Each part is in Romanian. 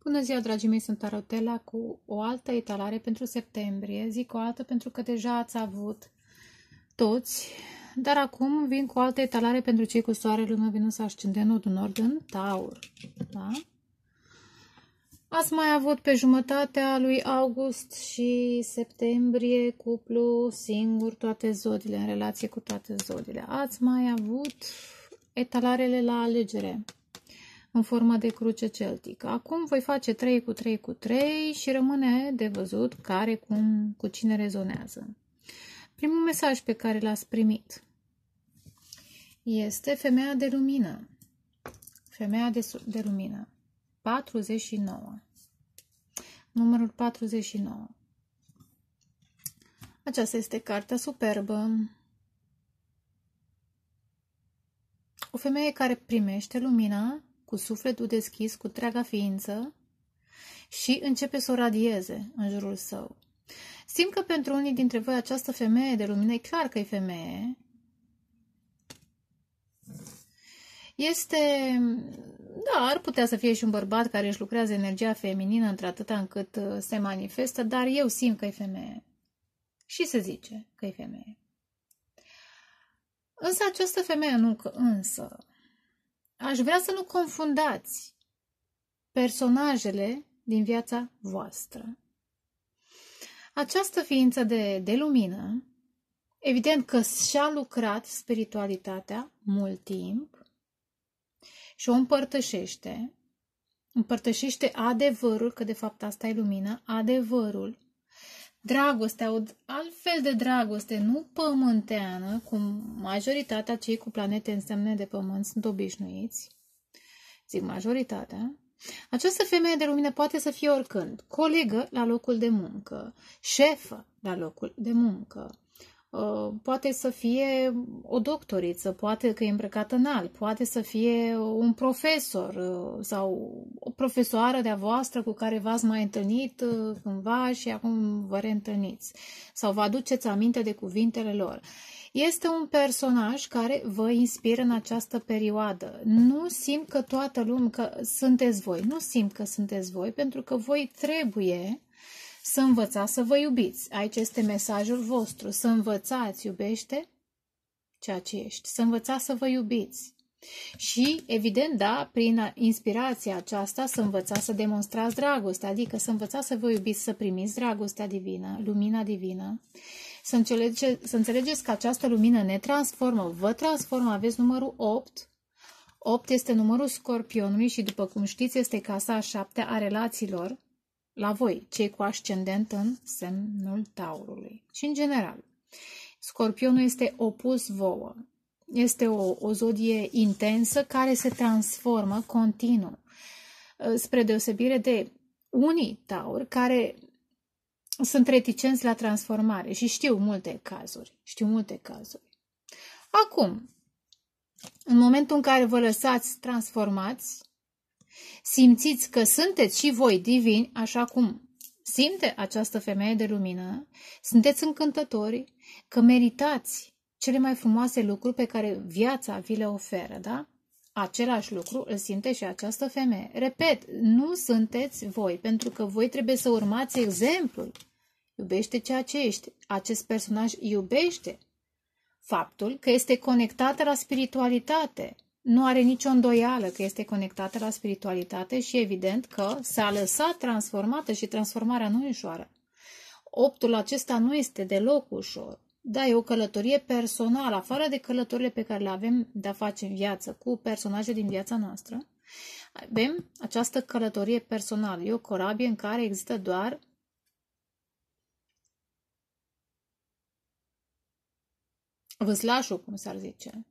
Bună ziua, dragii mei, sunt Tarotela cu o altă etalare pentru septembrie. Zic o altă pentru că deja ați avut toți, dar acum vin cu o altă etalare pentru cei cu soare, lună, Venus, ascendent, nodul nord în Taur. Da? Ați mai avut pe jumătatea lui august și septembrie cuplu singur, toate zodiile, în relație cu toate zodiile. Ați mai avut etalarele la alegere în formă de cruce celtică. Acum voi face 3 cu 3 cu 3 și rămâne de văzut care cu cine rezonează. Primul mesaj pe care l-ați primit este femeia de lumină. Femeia de lumină. 49. Numărul 49. Aceasta este cartea superbă. O femeie care primește lumina cu sufletul deschis, cu întreaga ființă și începe să o radieze în jurul său. Simt că pentru unii dintre voi această femeie de lumină, e clar că e femeie, este, da, ar putea să fie și un bărbat care își lucrează energia feminină într-atâta încât se manifestă, dar eu simt că e femeie. Și se zice că e femeie. Însă această femeie aș vrea să nu confundați personajele din viața voastră. Această ființă de lumină, evident că și-a lucrat spiritualitatea mult timp și o împărtășește adevărul, că de fapt asta e lumină, adevărul, dragostea, o altfel de dragoste, nu pământeană, cum majoritatea cei cu planete în semne de pământ sunt obișnuiți, zic majoritatea. Această femeie de lumină poate să fie oricând, colegă la locul de muncă, șefă la locul de muncă, poate să fie o doctoriță, poate că e îmbrăcată înalt, poate să fie un profesor sau o profesoară de-a voastră cu care v-ați mai întâlnit cândva și acum vă reîntâlniți sau vă aduceți aminte de cuvintele lor. Este un personaj care vă inspiră în această perioadă. Nu simt că toată lumea, că sunteți voi. Nu simt că sunteți voi, pentru că voi trebuie să învățați să vă iubiți. Aici este mesajul vostru. Să învățați, iubește ceea ce ești. Să învățați să vă iubiți. Și, evident, da, prin inspirația aceasta să învățați să demonstrați dragoste, adică să învățați să vă iubiți, să primiți dragostea divină, lumina divină. Să înțelegeți că această lumină ne transformă, vă transformă, aveți numărul 8. 8 este numărul Scorpionului și, după cum știți, este casa a 7-a a relațiilor la voi, cei cu ascendent în semnul Taurului. Și, în general, Scorpionul este opus vouă. Este o zodie intensă care se transformă continuu, spre deosebire de unii tauri care sunt reticenți la transformare și știu multe cazuri. Acum, în momentul în care vă lăsați transformați, simțiți că sunteți și voi divini, așa cum simte această femeie de lumină, sunteți încântători, că meritați cele mai frumoase lucruri pe care viața vi le oferă, da? Același lucru îl simte și această femeie. Repet, nu sunteți voi, pentru că voi trebuie să urmați exemplul. Iubește ceea ce ești. Acest personaj iubește faptul că este conectată la spiritualitate. Nu are nicio îndoială că este conectată la spiritualitate și evident că s-a lăsat transformată și transformarea nu e ușoară. Optul acesta nu este deloc ușor. Da, e o călătorie personală, afară de călătorile pe care le avem de-a face în viață cu personaje din viața noastră. Avem această călătorie personală. E o corabie în care există doar vâslașul, cum s-ar zice.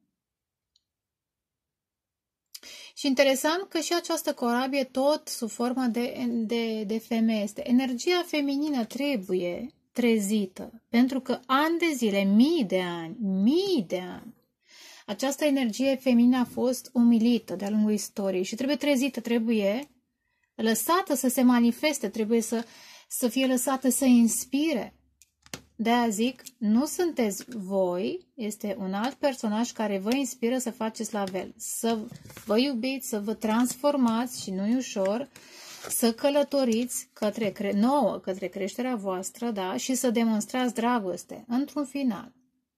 Și interesant că și această corabie tot sub formă de femeie este. Energia feminină trebuie trezită, pentru că ani de zile, mii de ani, această energie feminină a fost umilită de-a lungul istoriei și trebuie trezită, trebuie lăsată să se manifeste, trebuie să fie lăsată să inspire. De-aia zic, nu sunteți voi, este un alt personaj care vă inspiră să faceți la fel. Să vă iubiți, să vă transformați și nu-i ușor, să călătoriți către creșterea voastră, da? Și să demonstrați dragoste într-un final.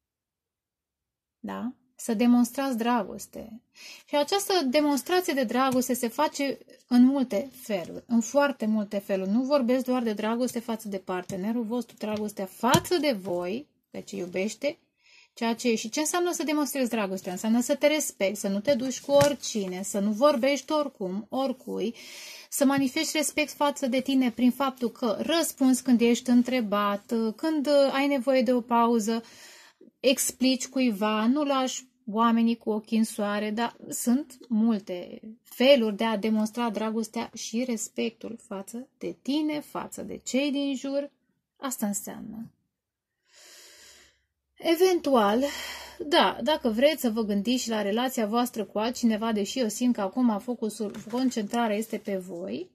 Da? Să demonstrați dragoste. Și această demonstrație de dragoste se face în multe feluri, în foarte multe feluri. Nu vorbesc doar de dragoste față de partenerul vostru, dragostea față de voi, de ce iubește, ceea ce și ce înseamnă să demonstrezi dragostea? Înseamnă să te respecti, să nu te duci cu oricine, să nu vorbești oricum, oricui, să manifesti respect față de tine prin faptul că răspunzi când ești întrebat, când ai nevoie de o pauză, explici cuiva, nu lași oamenii cu ochii în soare, dar sunt multe feluri de a demonstra dragostea și respectul față de tine, față de cei din jur. Asta înseamnă. Eventual, da, dacă vreți să vă gândiți și la relația voastră cu altcineva, deși eu simt că acum focusul, concentrarea este pe voi,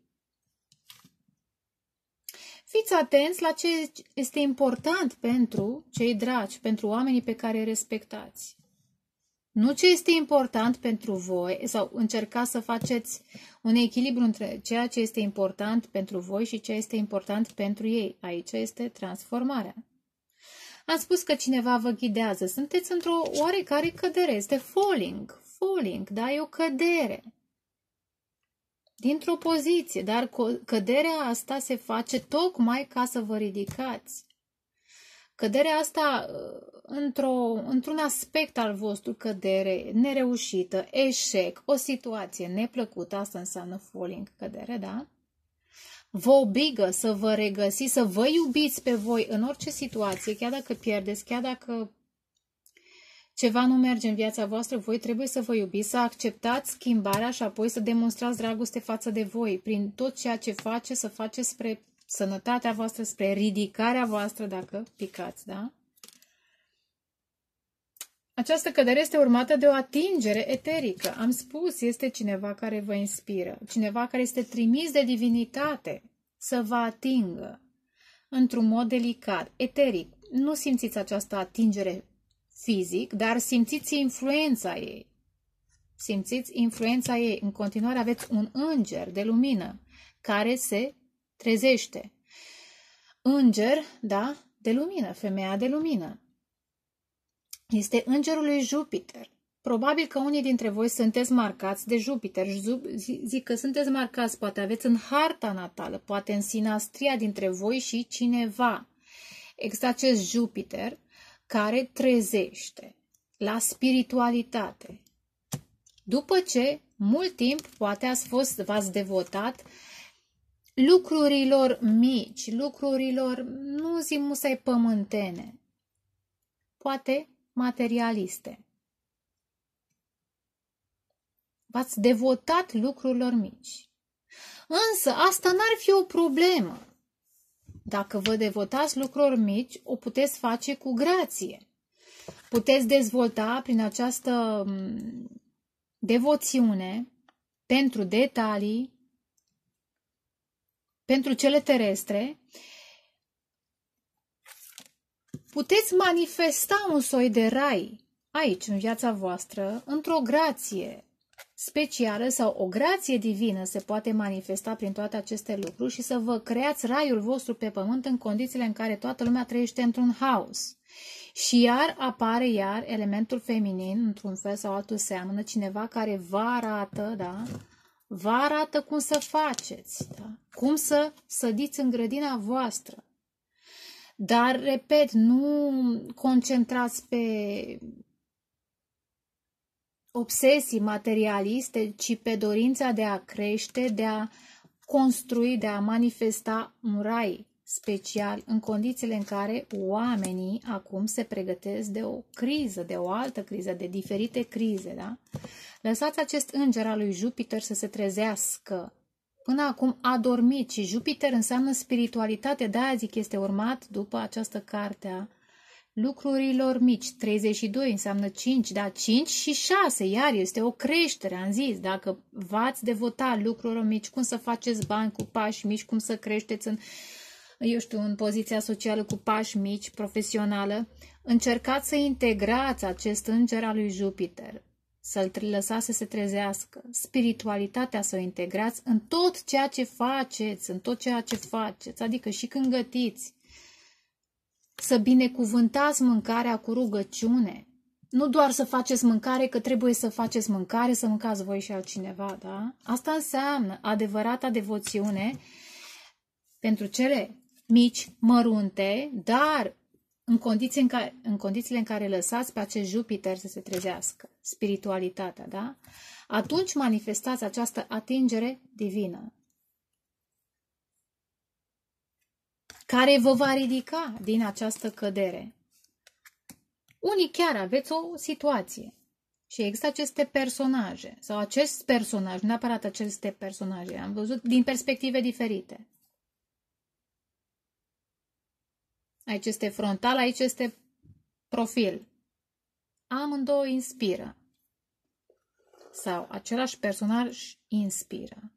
fiți atenți la ce este important pentru cei dragi, pentru oamenii pe care îi respectați. Nu ce este important pentru voi, sau încercați să faceți un echilibru între ceea ce este important pentru voi și ce este important pentru ei. Aici este transformarea. Am spus că cineva vă ghidează. Sunteți într-o oarecare cădere. Este falling, da? E o cădere. Dintr-o poziție, dar căderea asta se face tocmai ca să vă ridicați. Căderea asta, într-un aspect al vostru, cădere nereușită, eșec, o situație neplăcută, asta înseamnă falling, cădere, da? Vă obligă să vă regăsiți, să vă iubiți pe voi în orice situație, chiar dacă pierdeți, chiar dacă ceva nu merge în viața voastră, voi trebuie să vă iubiți, să acceptați schimbarea și apoi să demonstrați dragoste față de voi. Prin tot ceea ce faceți, să faceți spre sănătatea voastră, spre ridicarea voastră, dacă picați, da? Această cădere este urmată de o atingere eterică. Am spus, este cineva care vă inspiră, cineva care este trimis de divinitate să vă atingă într-un mod delicat, eteric. Nu simțiți această atingere fizic, dar simțiți influența ei. Simțiți influența ei. În continuare aveți un înger de lumină care se trezește. Înger, da, de lumină, femeia de lumină. Este îngerul lui Jupiter. Probabil că unii dintre voi sunteți marcați de Jupiter. Zic că sunteți marcați, poate aveți în harta natală, poate în sinastria dintre voi și cineva. Există acest Jupiter care trezește la spiritualitate. După ce mult timp poate v-ați devotat lucrurilor mici, lucrurilor, nu zic musai pământene, poate materialiste. V-ați devotat lucrurilor mici. Însă asta n-ar fi o problemă. Dacă vă devotați lucrurilor mici, o puteți face cu grație. Puteți dezvolta prin această devoțiune pentru detalii, pentru cele terestre, puteți manifesta un soi de rai aici, în viața voastră, într-o grație specială sau o grație divină se poate manifesta prin toate aceste lucruri și să vă creați raiul vostru pe pământ în condițiile în care toată lumea trăiește într-un haos. Și iar apare elementul feminin, într-un fel sau altul seamănă, cineva care vă arată, da? Vă arată cum să faceți, da? Cum să sădiți în grădina voastră. Dar, repet, nu concentrați pe obsesii materialiste, ci pe dorința de a crește, de a construi, de a manifesta un rai special în condițiile în care oamenii acum se pregătesc de o criză, de o altă criză, de diferite crize, da? Lăsați acest înger al lui Jupiter să se trezească. Până acum a dormit și Jupiter înseamnă spiritualitate, de-aia zic este urmat după această carte a lucrurilor mici. 32 înseamnă 5, da, 5 și 6, iar este o creștere, am zis, dacă v-ați devota lucrurilor mici, cum să faceți bani cu pași mici, cum să creșteți în poziția socială cu pași mici, profesională, încercați să integrați acest înger al lui Jupiter, să-l lăsați să se trezească, spiritualitatea să o integrați în tot ceea ce faceți, adică și când gătiți, să binecuvântați mâncarea cu rugăciune, nu doar să faceți mâncare că trebuie să faceți mâncare, să mâncați voi și altcineva, da? Asta înseamnă adevărata devoțiune pentru cele mici, mărunte, dar în condițiile în care lăsați pe acest Jupiter să se trezească, spiritualitatea, da? Atunci manifestați această atingere divină, care vă va ridica din această cădere. Unii chiar aveți o situație și există aceste personaje, sau acest personaj, nu neapărat aceste personaje, am văzut din perspective diferite. Aici este frontal, aici este profil. Amândouă inspiră. Sau același personaj inspiră.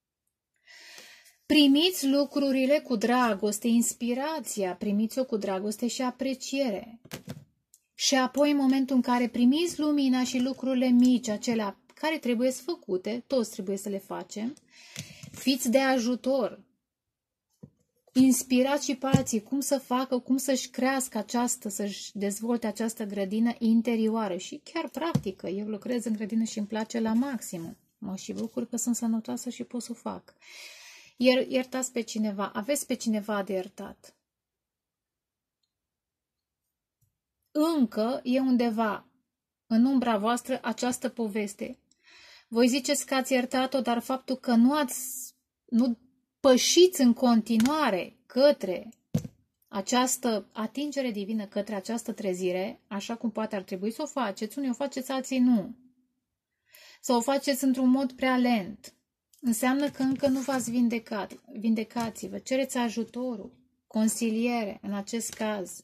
Primiți lucrurile cu dragoste, inspirația, primiți-o cu dragoste și apreciere. Și apoi, în momentul în care primiți lumina și lucrurile mici, acelea care trebuie să făcute, toți trebuie să le facem, fiți de ajutor. Inspirați și pe alții cum să facă, cum să-și crească să-și dezvolte această grădină interioară și chiar practică. Eu lucrez în grădină și îmi place la maxim. Mă și bucur că sunt sănătoasă și pot să o fac. Iertați pe cineva, aveți pe cineva de iertat. Încă e undeva în umbra voastră această poveste. Voi ziceți că ați iertat-o, dar faptul că nu pășiți în continuare către această atingere divină, către această trezire, așa cum poate ar trebui să o faceți, unii o faceți, alții nu. Sau o faceți într-un mod prea lent. Înseamnă că încă nu v-ați vindecat. Vindecați-vă, cereți ajutorul, consiliere în acest caz.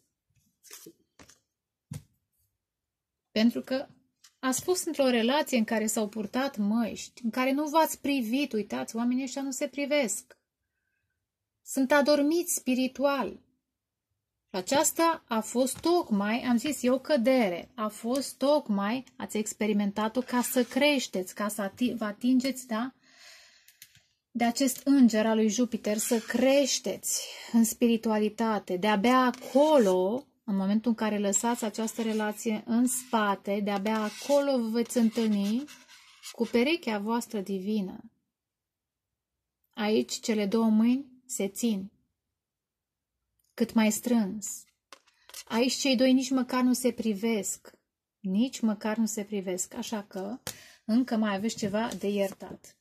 Pentru că ați fost într-o relație în care s-au purtat măști, în care nu v-ați privit, uitați, oamenii ăștia nu se privesc. Sunt adormiți spiritual. Și aceasta a fost tocmai, am zis eu, cădere. A fost tocmai, ați experimentat-o ca să creșteți, ca să vă atingeți, da? De acest înger al lui Jupiter, să creșteți în spiritualitate. De-abia acolo, în momentul în care lăsați această relație în spate, de-abia acolo vă veți întâlni cu perechea voastră divină. Aici cele două mâini se țin cât mai strâns. Aici cei doi nici măcar nu se privesc. Nici măcar nu se privesc. Așa că încă mai aveți ceva de iertat.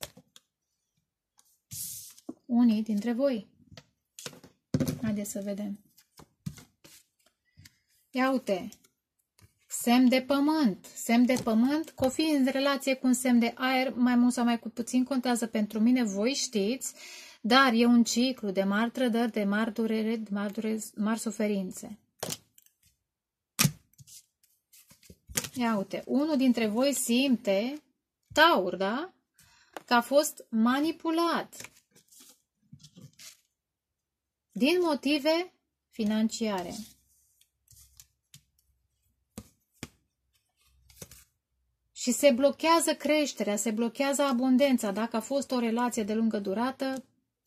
Unii dintre voi. Haideți să vedem. Ia uite. Semn de pământ. Semn de pământ, că o fi în relație cu un semn de aer, mai mult sau mai puțin contează pentru mine, voi știți, dar e un ciclu de mari trădări, de mari durere, de mari suferințe. Ia uite, unul dintre voi simte, Taur, da? Că a fost manipulat din motive financiare. Și se blochează creșterea, se blochează abundența. Dacă a fost o relație de lungă durată,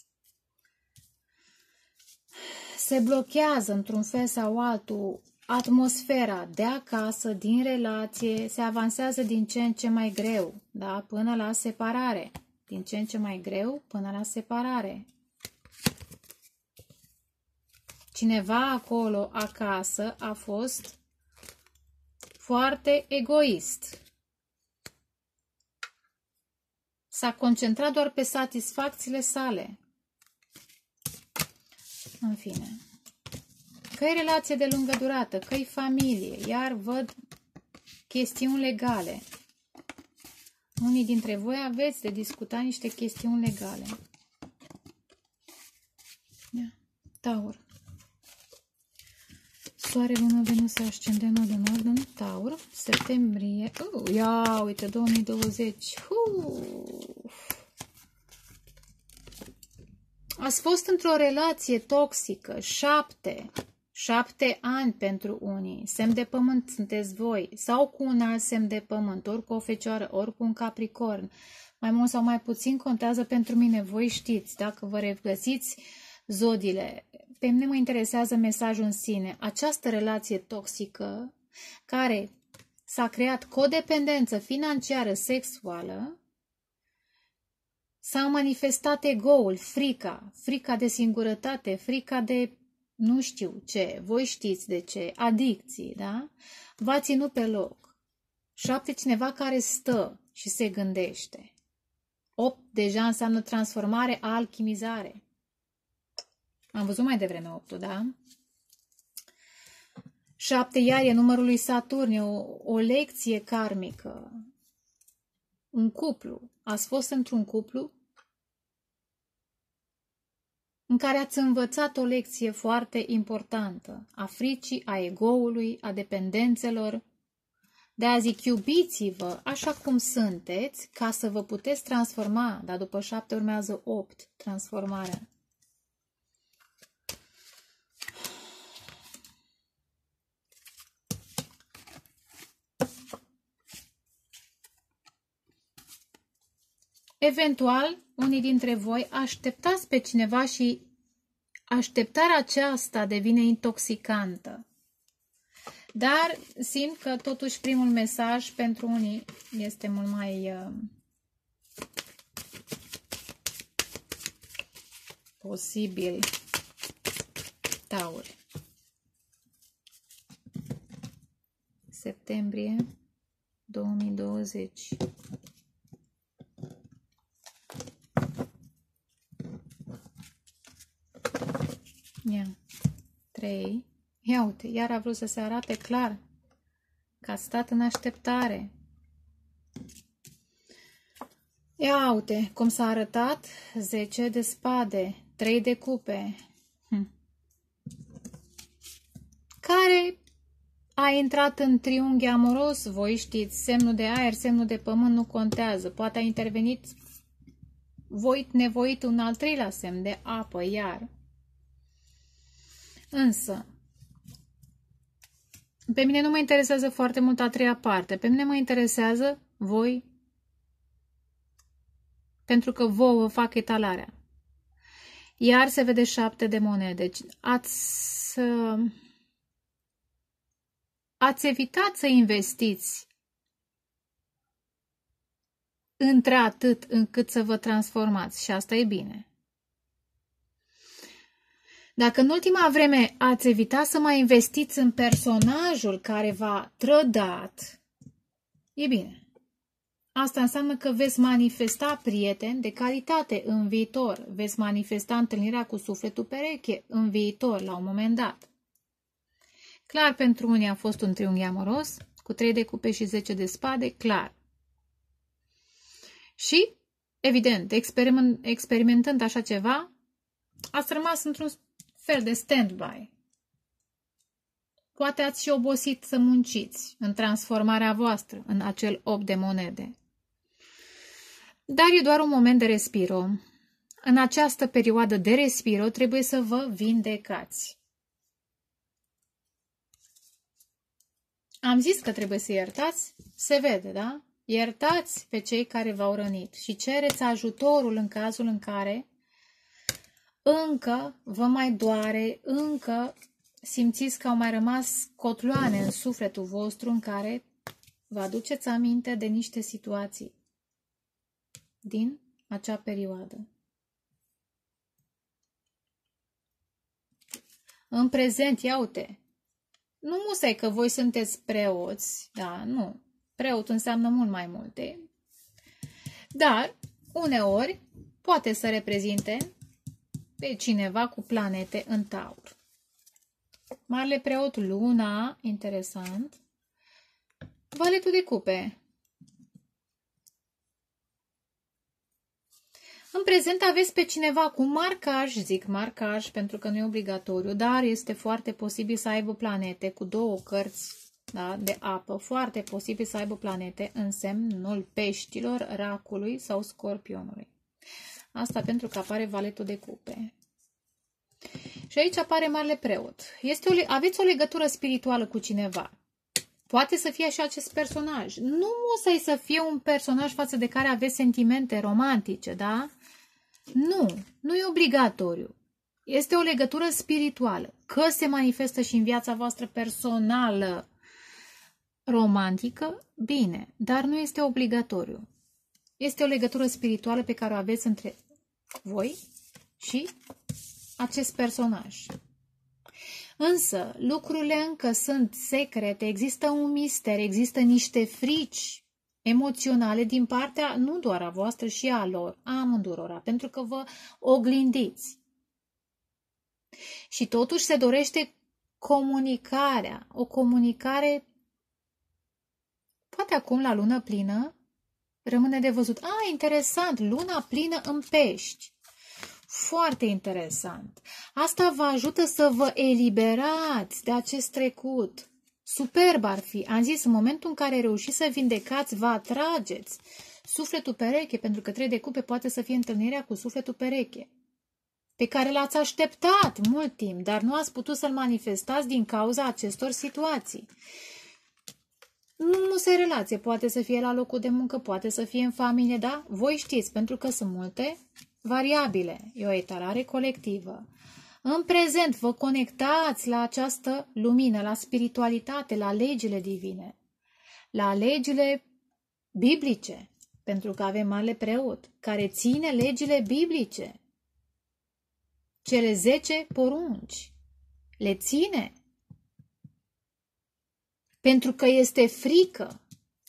se blochează într-un fel sau altul atmosfera de acasă, din relație, se avansează din ce în ce mai greu, da? Până la separare. Din ce în ce mai greu până la separare. Cineva acolo, acasă, a fost foarte egoist. S-a concentrat doar pe satisfacțiile sale. În fine. Că-i relație de lungă durată, că-i familie, iar văd chestiuni legale. Unii dintre voi aveți de discutat niște chestiuni legale. Taur. Soare, Lună, Venus, Ascendentul de Nord în Taur, septembrie, ia uite, 2020. Ați fost într-o relație toxică, 7 7 ani pentru unii, semn de pământ sunteți voi, sau cu un alt semn de pământ, ori cu o fecioară, ori cu un capricorn. Mai mult sau mai puțin contează pentru mine, voi știți, dacă vă regăsiți zodiile. Pe mine mă interesează mesajul în sine, această relație toxică care s-a creat codependență financiară, sexuală, s-a manifestat ego-ul, frica de singurătate, frica de nu știu ce, voi știți de ce, adicții, da? V-a ținut pe loc. 7, cineva care stă și se gândește. 8 deja înseamnă transformare, alchimizare. Am văzut mai devreme 8, da? 7 iar e numărul lui Saturn, e o lecție karmică. Un cuplu. Ați fost într-un cuplu în care ați învățat o lecție foarte importantă a fricii, a egoului, a dependențelor. De-aia zic, iubiți-vă așa cum sunteți ca să vă puteți transforma, dar după 7 urmează 8, transformarea. Eventual, unii dintre voi așteptați pe cineva și așteptarea aceasta devine intoxicantă. Dar simt că totuși primul mesaj pentru unii este mult mai posibil. Taur. Septembrie 2020. Ia. 3. Ia uite, iar a vrut să se arate clar că ați stat în așteptare. Ia uite cum s-a arătat. 10 de spade, 3 de cupe. Care a intrat în triunghi amoros, voi știți, semnul de aer, semnul de pământ nu contează. Poate a intervenit nevoit un al treilea semn de apă, iar. Însă, pe mine nu mă interesează foarte mult a treia parte. Pe mine mă interesează voi, pentru că vouă fac etalarea. Iar se vede 7 de monede. Deci ați evitat să investiți într-atât încât să vă transformați. Și asta e bine. Dacă în ultima vreme ați evitat să mai investiți în personajul care v-a trădat, e bine. Asta înseamnă că veți manifesta prieteni de calitate în viitor. Veți manifesta întâlnirea cu sufletul pereche în viitor, la un moment dat. Clar, pentru unii a fost un triunghi amoros, cu 3 de cupe și 10 de spade, clar. Și, evident, experimentând așa ceva, ați rămas într-un fel de stand-by. Poate ați și obosit să munciți în transformarea voastră, în acel 8 de monede. Dar e doar un moment de respiro. În această perioadă de respiro trebuie să vă vindecați. Am zis că trebuie să iertați? Se vede, da? Iertați pe cei care v-au rănit și cereți ajutorul în cazul în care încă vă mai doare, încă simțiți că au mai rămas cotloane în sufletul vostru în care vă aduceți aminte de niște situații din acea perioadă. În prezent, ia uite, nu musai că voi sunteți preoți, da, nu. Preot înseamnă mult mai multe. Dar, uneori, poate să reprezinte pe cineva cu planete în Taur. Marele preot Luna, interesant. Valetul de cupe. În prezent aveți pe cineva cu marcaj, zic marcaj pentru că nu e obligatoriu, dar este foarte posibil să aibă planete cu 2 cărți, da, de apă, foarte posibil să aibă planete în semnul peștilor, racului sau scorpionului. Asta pentru că apare valetul de cupe. Și aici apare marele preot. Aveți o legătură spirituală cu cineva. Poate să fie și acest personaj. Nu o să fie un personaj față de care aveți sentimente romantice, da? Nu e obligatoriu. Este o legătură spirituală. Că se manifestă și în viața voastră personală romantică, bine, dar nu este obligatoriu. Este o legătură spirituală pe care o aveți între voi și acest personaj. Însă, lucrurile încă sunt secrete, există un mister, există niște frici emoționale din partea nu doar a voastră și a lor, a amândurora, pentru că vă oglindiți. Și totuși se dorește comunicarea, o comunicare, poate acum la lună plină, rămâne de văzut. Interesant, luna plină în Pești. Foarte interesant. Asta vă ajută să vă eliberați de acest trecut. Superb ar fi. Am zis, în momentul în care reușiți să vindecați, vă atrageți sufletul pereche, pentru că 3 de cupe poate să fie întâlnirea cu sufletul pereche, pe care l-ați așteptat mult timp, dar nu ați putut să-l manifestați din cauza acestor situații. Nu se relație, poate să fie la locul de muncă, poate să fie în familie, da? Voi știți, pentru că sunt multe variabile. E o etalare colectivă. În prezent vă conectați la această lumină, la spiritualitate, la legile divine, la legile biblice, pentru că avem marele preot care ține legile biblice. Cele 10 porunci le ține. Pentru că este frică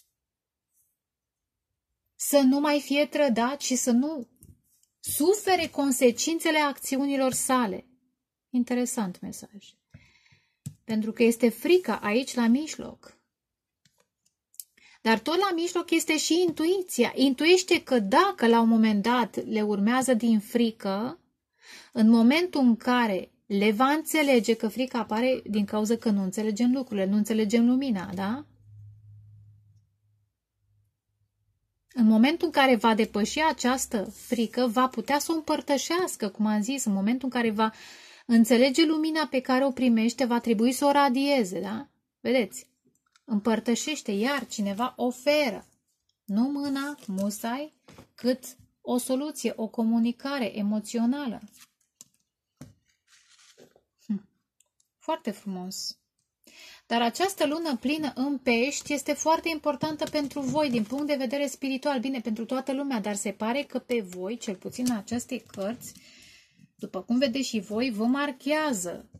să nu mai fie trădat și să nu sufere consecințele acțiunilor sale. Interesant mesaj. Pentru că este frica aici la mijloc. Dar tot la mijloc este și intuiția. Intuiește că dacă la un moment dat le urmează din frică, în momentul în care le va înțelege că frica apare din cauza că nu înțelegem lucrurile, nu înțelegem lumina, da? În momentul în care va depăși această frică, va putea să o împărtășească, cum am zis, în momentul în care va înțelege lumina pe care o primește, va trebui să o radieze, da? Vedeți? Împărtășește, iar cineva oferă, nu mâna, musai, cât o soluție, o comunicare emoțională. Foarte frumos. Dar această lună plină în Pești este foarte importantă pentru voi din punct de vedere spiritual. Bine, pentru toată lumea, dar se pare că pe voi, cel puțin în aceste cărți, după cum vedeți și voi, vă marchează.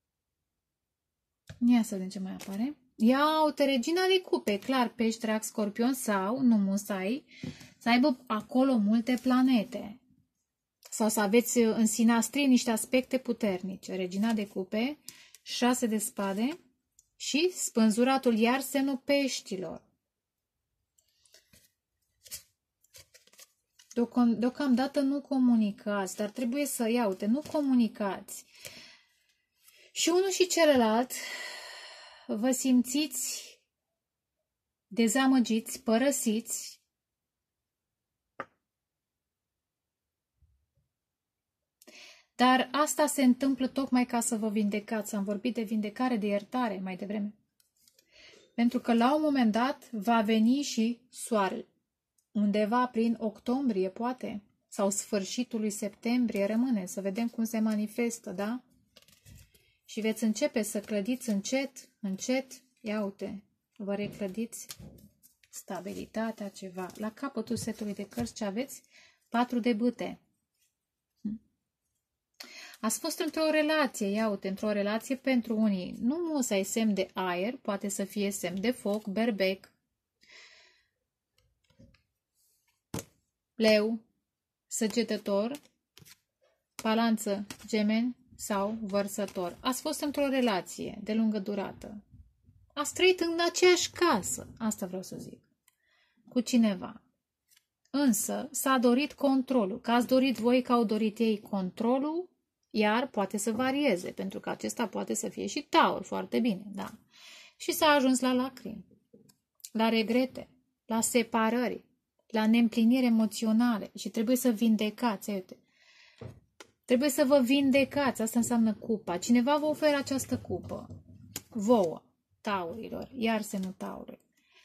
Ia să vedem ce mai apare. Ia uite, regina de cupe, clar, Pești, Drac, Scorpion sau, nu musai, să aibă acolo multe planete. Sau să aveți în sinastrie niște aspecte puternice. Regina de cupe, 6 de spade și spânzuratul iar semnul peștilor. Deocamdată nu comunicați, dar trebuie să iaute, nu comunicați. Și unul și celălalt vă simțiți dezamăgiți, părăsiți, dar asta se întâmplă tocmai ca să vă vindecați. Am vorbit de vindecare, de iertare mai devreme. Pentru că la un moment dat va veni și soarele. Undeva prin octombrie, poate, sau sfârșitul lui septembrie rămâne, să vedem cum se manifestă, da? Și veți începe să clădiți încet, încet, ia uite, vă reclădiți stabilitatea, ceva. La capătul setului de cărți ce aveți? 4 de bâte. Ați fost într-o relație, ia uite, într-o relație pentru unii. Nu să ai semn de aer, poate să fie semn de foc, berbec, leu, săgetător, balanță, gemeni sau vărsător. Ați fost într-o relație de lungă durată. Ați trăit în aceeași casă, asta vreau să zic, cu cineva. Însă s-a dorit controlul, că ați dorit voi, că au dorit ei controlul, iar poate să varieze, pentru că acesta poate să fie și taur, foarte bine, da. Și s-a ajuns la lacrimi, la regrete, la separări, la neîmpliniri emoționale și trebuie să vindecați. Uite. Trebuie să vă vindecați, asta înseamnă cupa. Cineva vă oferă această cupă. Vouă, taurilor, iar semnul taurului.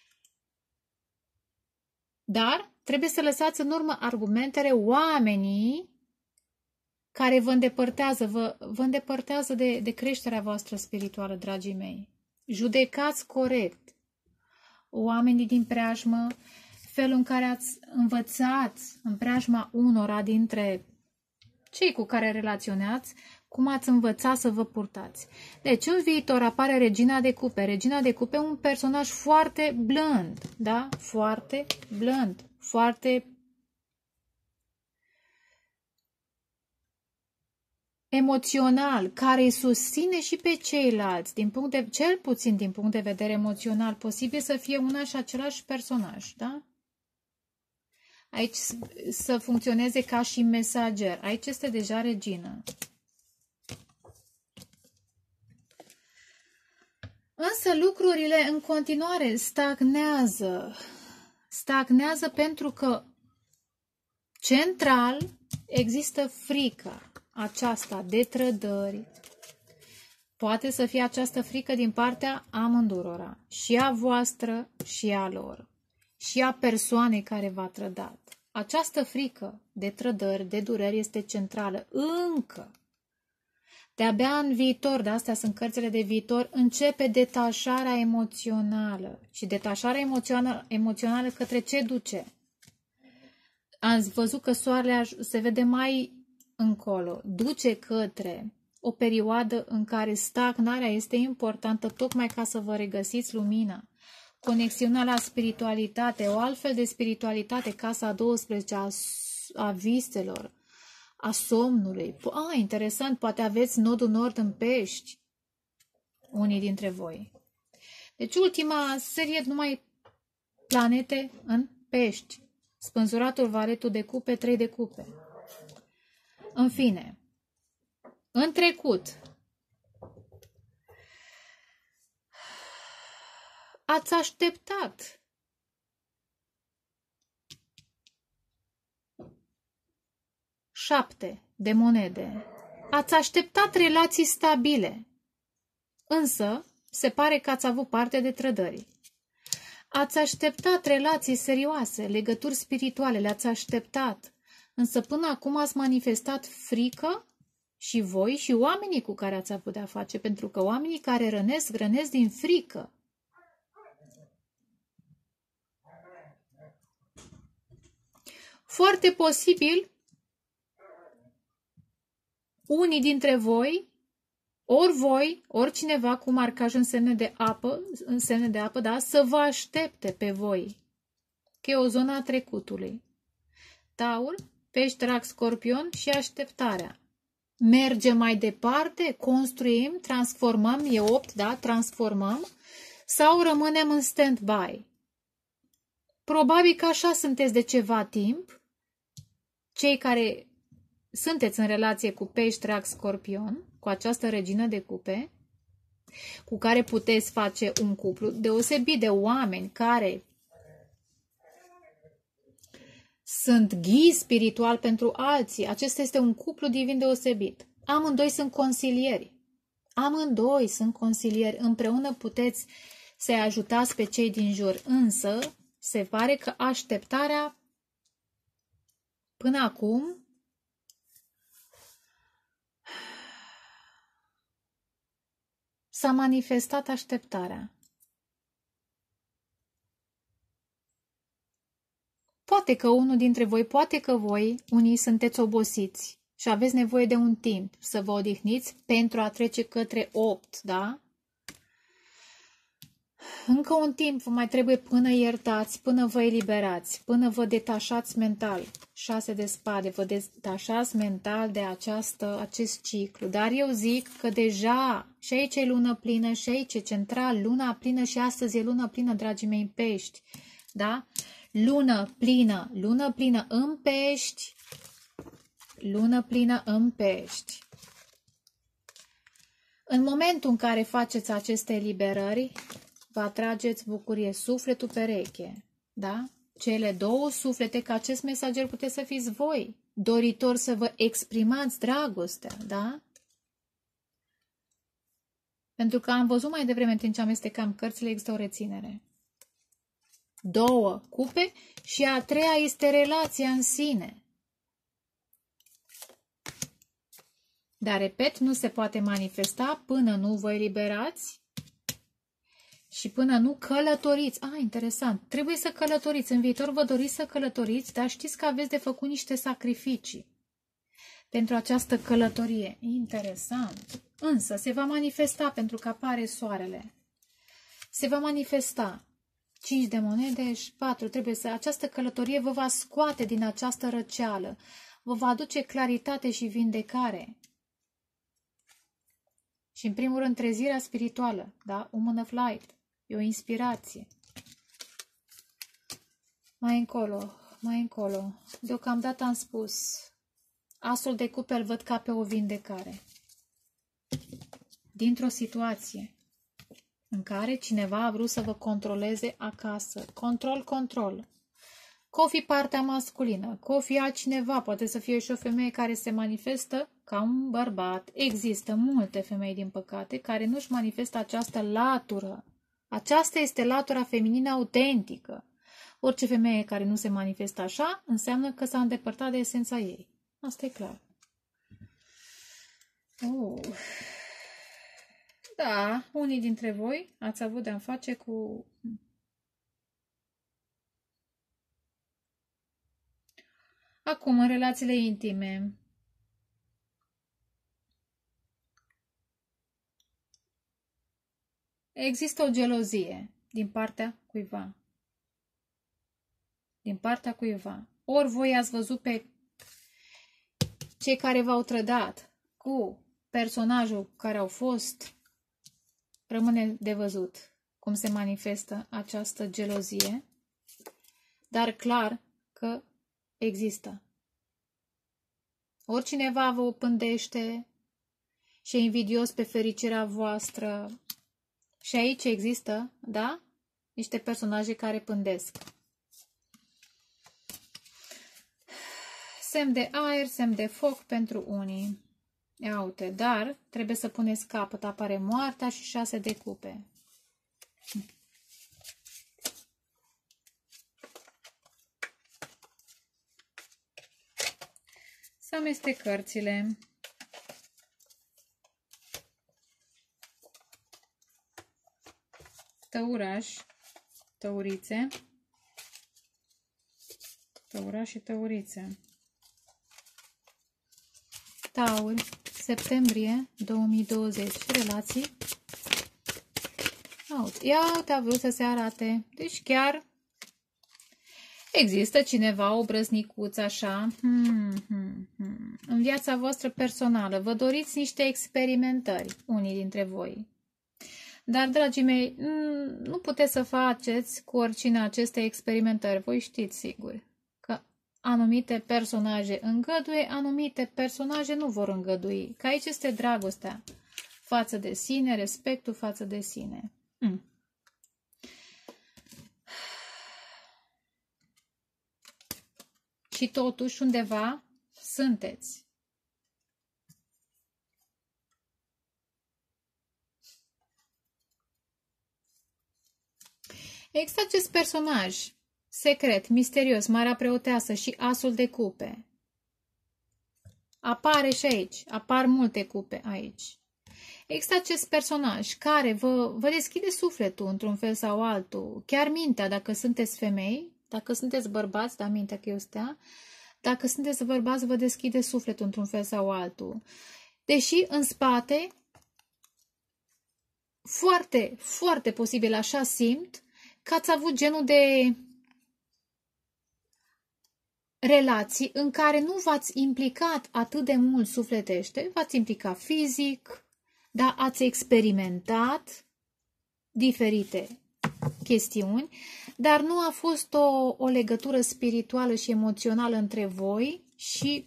Dar trebuie să lăsați în urmă argumentele oamenii care vă îndepărtează de creșterea voastră spirituală, dragii mei. Judecați corect oamenii din preajmă, felul în care ați învățat în preajma unora dintre cei cu care relaționați, cum ați învățat să vă purtați. Deci, în viitor apare Regina de Cupe. Regina de Cupe, un personaj foarte blând, da? Foarte blând, foarte emoțional, care îi susține și pe ceilalți, cel puțin din punct de vedere emoțional, posibil să fie una și același personaj, da? Aici să funcționeze ca și mesager. Aici este deja regină. Însă lucrurile în continuare stagnează. Stagnează pentru că central există frica aceasta de trădări. Poate să fie această frică din partea amândurora, și a voastră și a lor, și a persoanei care v-a trădat. Această frică de trădări, de dureri este centrală încă. De-abia în viitor, de astea sunt cărțile de viitor, începe detașarea emoțională. Și detașarea emoțională către ce duce? Ați văzut că soarele se vede mai încolo. Duce către o perioadă în care stagnarea este importantă tocmai ca să vă regăsiți lumina. Conexiunea la spiritualitate, o altfel de spiritualitate, casa 12 a viselor, a somnului. Interesant, poate aveți nodul nord în Pești, unii dintre voi. Deci ultima serie numai planete în Pești. Spânzuratul, valetul de cupe, 3 de cupe. În fine, în trecut, ați așteptat șapte de monede. Ați așteptat relații stabile, însă se pare că ați avut parte de trădări. Ați așteptat relații serioase, legături spirituale, le-ați așteptat, însă până acum ați manifestat frică și voi și oamenii cu care ați avut de-a face, pentru că oamenii care rănesc din frică. Foarte posibil, unii dintre voi, ori cineva cu marcaj în semne de apă, da, să vă aștepte pe voi. Că e o zonă a trecutului. Taur, Pești, Rac, Scorpion și așteptarea. Mergem mai departe, construim, transformăm, e 8, da, transformăm, sau rămânem în stand-by. Probabil că așa sunteți de ceva timp, cei care sunteți în relație cu Pești, Rac, Scorpion, cu această regină de cupe, cu care puteți face un cuplu deosebit de oameni care sunt ghii spiritual pentru alții. Acesta este un cuplu divin deosebit. Amândoi sunt consilieri. Amândoi sunt consilieri. Împreună puteți să-i ajutați pe cei din jur. Însă, se pare că așteptarea până acum s-a manifestat așteptarea. Poate că unul dintre voi, poate că voi, unii sunteți obosiți și aveți nevoie de un timp să vă odihniți pentru a trece către 8, da? Încă un timp vă mai trebuie până iertați, până vă eliberați, până vă detașați mental. 6 de spade, vă detașați mental de acest ciclu. Dar eu zic că deja și aici e lună plină și aici e central, luna plină și astăzi e lună plină, dragii mei, în Pești. Da? Lună plină în Pești, lună plină în Pești. În momentul în care faceți aceste eliberări, vă atrageți bucurie, sufletul pereche, da? Cele două suflete, că acest mesager puteți să fiți voi. doritor să vă exprimați dragostea, da? Pentru că am văzut mai devreme, în timp ce amestecam cărțile, există o reținere. 2 cupe și a 3-a este relația în sine. Dar, repet, nu se poate manifesta până nu vă eliberați și până nu călătoriți. Interesant. Trebuie să călătoriți. În viitor vă doriți să călătoriți, dar știți că aveți de făcut niște sacrificii pentru această călătorie. Interesant. Însă se va manifesta pentru că apare soarele. Se va manifesta. 5 de monede și 4. Această călătorie vă va scoate din această răceală. Vă va aduce claritate și vindecare. Și în primul rând trezirea spirituală. Da? Woman of Light. E o inspirație. Mai încolo. Deocamdată am spus. Asul de cupe îl văd ca pe o vindecare. Dintr-o situație în care cineva a vrut să vă controleze acasă. Control. Că o fi partea masculină, că o fi altcineva, poate să fie și o femeie care se manifestă ca un bărbat. Există multe femei, din păcate, care nu-și manifestă această latură. Aceasta este latura feminină autentică. Orice femeie care nu se manifestă așa, înseamnă că s-a îndepărtat de esența ei. Asta e clar. Da, unii dintre voi ați avut de-a face cu... Acum, în relațiile intime. Există o gelozie din partea cuiva. Ori voi ați văzut pe cei care v-au trădat cu personajul care au fost. Rămâne de văzut cum se manifestă această gelozie, dar clar că există. Oricineva vă pândește și e invidios pe fericirea voastră. Și aici există, da? Niște personaje care pândesc. Semn de aer, semn de foc pentru unii. Ia uite, dar trebuie să puneți capăt. Apare moartea și 6 de cupe. Să amestec cărțile. Tăuraș, tăurițe. Tăuraș și tăurițe. Taur, septembrie 2020. Relații. Ia uite, a vrut să se arate. Deci chiar există cineva, o brăznicuță așa, în viața voastră personală. Vă doriți niște experimentări, unii dintre voi. Dar, dragii mei, nu puteți să faceți cu oricine aceste experimentări. Voi știți sigur că anumite personaje îngăduie, anumite personaje nu vor îngădui. Că aici este dragostea față de sine, respectul față de sine. Și totuși undeva sunteți. Există acest personaj secret, misterios, Marea Preoteasă și Asul de cupe. Apare și aici, apar multe cupe aici. Există acest personaj care vă deschide sufletul într-un fel sau altul, chiar mintea, dacă sunteți femei, dacă sunteți bărbați, da, mintea că eu stea, dacă sunteți bărbați, vă deschide sufletul într-un fel sau altul. Deși în spate, foarte, foarte posibil, așa simt, că ați avut genul de relații în care nu v-ați implicat atât de mult sufletește, v-ați implicat fizic, dar ați experimentat diferite chestiuni, dar nu a fost o legătură spirituală și emoțională între voi și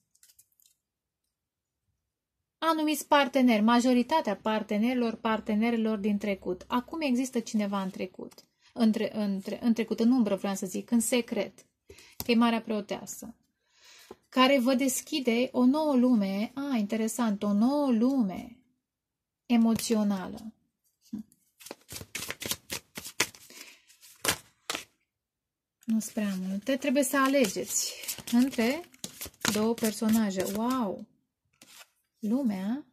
anumiți parteneri, majoritatea partenerilor din trecut. Acum există cineva în trecut, în trecut, în umbră vreau să zic, în secret, că e Marea Preoteasă. care vă deschide o nouă lume, interesant, o nouă lume emoțională. Nu-s prea multe, trebuie să alegeți între două personaje. Wow! Lumea.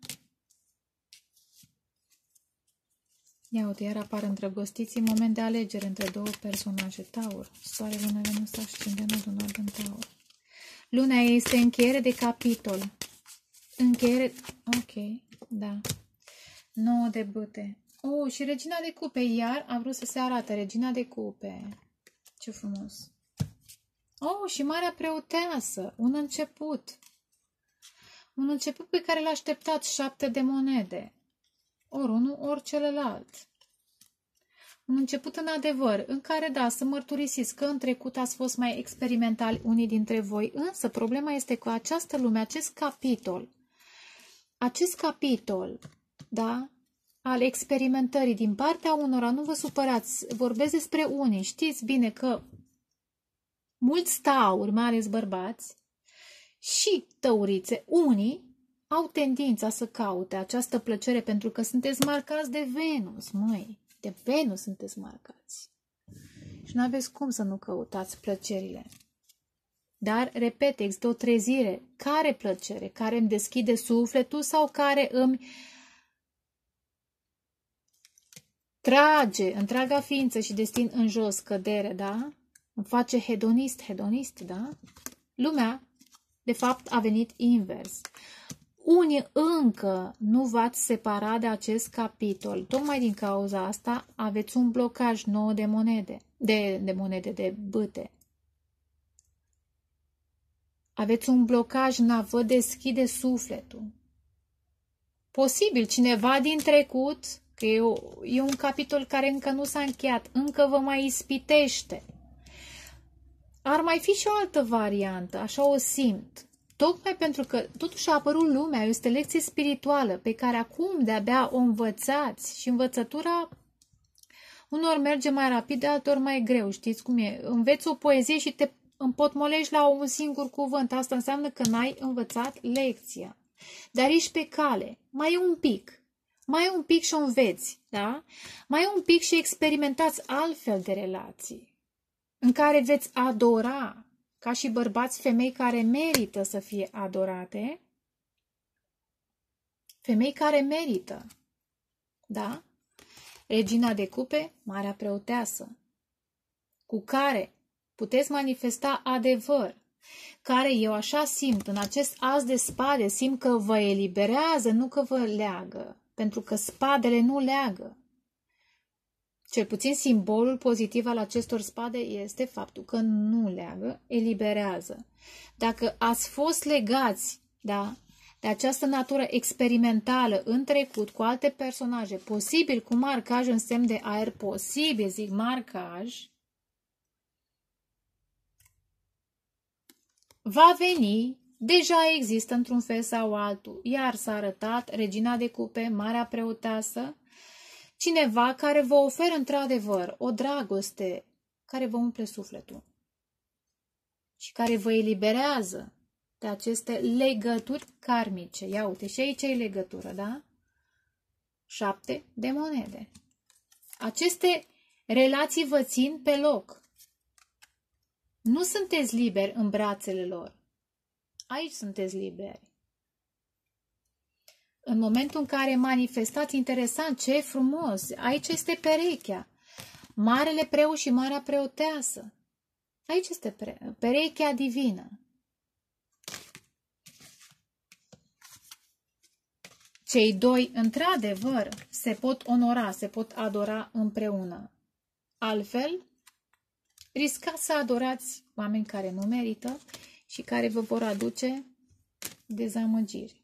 Ia uite, iar apar îndrăgostiți în moment de alegere între două personaje. Taur, Soare, Luna, Venus, Ascendentul, Nord în Taur. Luna este încheiere de capitol. Încheiere... Ok, da. 9 de bâte. Și Regina de Cupe. Iar a vrut să se arate. Regina de Cupe. Ce frumos. Și Marea Preoteasă. Un început. Un început pe care l-a așteptat 7 de monede. Ori unul, ori celălalt. Un început în adevăr, în care, da, să mărturisiți că în trecut ați fost mai experimentali unii dintre voi, însă problema este că această lume, acest capitol, da, al experimentării din partea unora, nu vă supărați, vorbesc despre unii, știți bine că mulți tauri, mai ales bărbați, și tăurițe, unii au tendința să caute această plăcere pentru că sunteți marcați de Venus, măi. De Venus sunteți marcați. Și nu aveți cum să nu căutați plăcerile. Dar, repet, există o trezire. Care plăcere? Care îmi deschide sufletul sau care îmi trage întreaga ființă și destin în jos, cădere, da? Îmi face hedonist, da? Lumea, de fapt, a venit invers. Unii încă nu v-ați separat de acest capitol. Tocmai din cauza asta aveți un blocaj nou de monede. De bâte. Aveți un blocaj în a vă deschide sufletul. Posibil cineva din trecut, că e un capitol care încă nu s-a încheiat, încă vă mai ispitește. Ar mai fi și o altă variantă, așa o simt. Tocmai pentru că totuși a apărut lumea, este lecție spirituală pe care acum de-abia o învățați și învățătura unor merge mai rapid, de altor mai greu, știți cum e? Înveți o poezie și te împotmolești la un singur cuvânt, asta înseamnă că n-ai învățat lecția. Dar ești pe cale, mai e un pic și o înveți, da? Mai e un pic și experimentați altfel de relații în care veți adora, ca și bărbați, femei care merită să fie adorate, femei care merită, da? Regina de Cupe, Marea Preoteasă, cu care puteți manifesta adevăr, care eu așa simt, în acest as de spade, simt că vă eliberează, nu că vă leagă, pentru că spadele nu leagă. Cel puțin simbolul pozitiv al acestor spade este faptul că nu leagă, eliberează. Dacă ați fost legați, da, de această natură experimentală în trecut cu alte personaje, posibil cu marcaj în semn de aer, posibil, zic marcaj, va veni, deja există într-un fel sau altul, iar s-a arătat Regina de Cupe, Marea Preoteasă, cineva care vă oferă într-adevăr o dragoste care vă umple sufletul și care vă eliberează de aceste legături karmice. Ia uite, și aici e legătură, da? 7 de monede. Aceste relații vă țin pe loc. Nu sunteți liberi în brațele lor. Aici sunteți liberi. În momentul în care manifestați, interesant, ce frumos, aici este perechea. Marele preot și Marea Preoteasă. Aici este perechea divină. Cei doi, într-adevăr, se pot onora, se pot adora împreună. Altfel, riscați să adorați oameni care nu merită și care vă vor aduce dezamăgiri.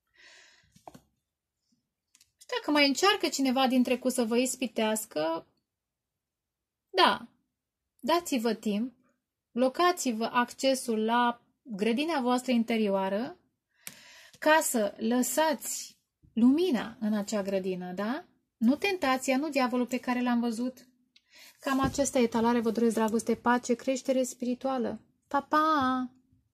Și dacă mai încearcă cineva din trecut să vă ispitească, da, dați-vă timp, blocați-vă accesul la grădina voastră interioară ca să lăsați lumina în acea grădină, da? Nu tentația, nu diavolul pe care l-am văzut. Cam acesta etalare vă doresc dragoste, pace, creștere spirituală. Pa, pa!